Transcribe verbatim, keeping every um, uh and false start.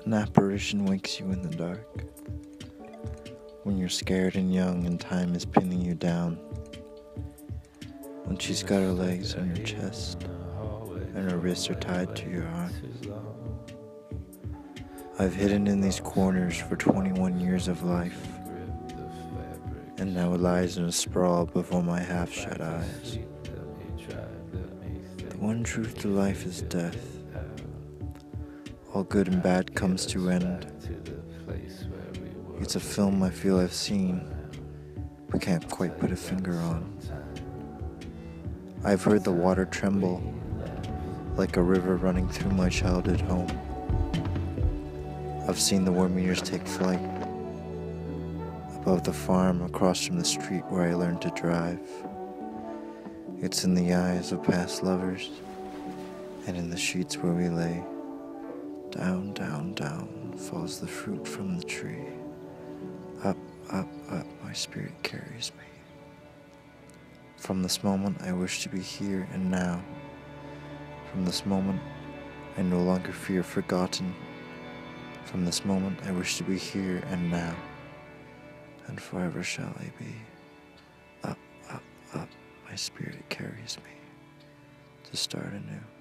An apparition wakes you in the dark, when you're scared and young and time is pinning you down, when she's got her legs on your chest and her wrists are tied to your arm. I've hidden in these corners for twenty-one years of life, and now it lies in a sprawl before my half-shut eyes. The one truth to life is death. All good and bad comes to end. It's a film I feel I've seen, but can't quite put a finger on. I've heard the water tremble, like a river running through my childhood home. I've seen the war meters take flight, above the farm across from the street where I learned to drive. It's in the eyes of past lovers, and in the sheets where we lay. Down, down, down falls the fruit from the tree. Up, up, up my spirit carries me. From this moment I wish to be here and now. From this moment I no longer fear forgotten. From this moment I wish to be here and now. And forever shall I be. Up, up, up my spirit carries me to start anew.